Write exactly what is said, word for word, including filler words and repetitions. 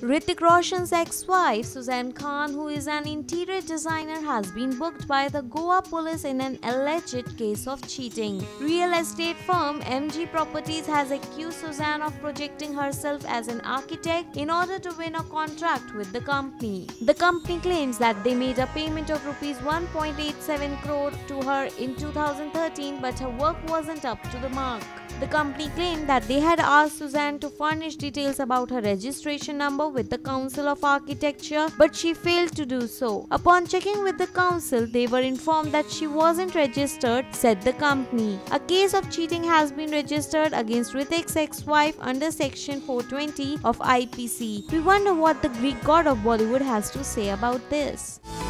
Hrithik Roshan's ex-wife Suzanne Khan, who is an interior designer, has been booked by the Goa police in an alleged case of cheating. Real estate firm M G Properties has accused Suzanne of projecting herself as an architect in order to win a contract with the company. The company claims that they made a payment of rupees one point eight seven crore to her in two thousand thirteen, but her work wasn't up to the mark. The company claimed that they had asked Suzanne to furnish details about her registration number with the Council of Architecture, but she failed to do so. Upon checking with the council, they were informed that she wasn't registered, said the company. A case of cheating has been registered against Hrithik's ex-wife under Section four twenty of I P C. We wonder what the Greek god of Bollywood has to say about this.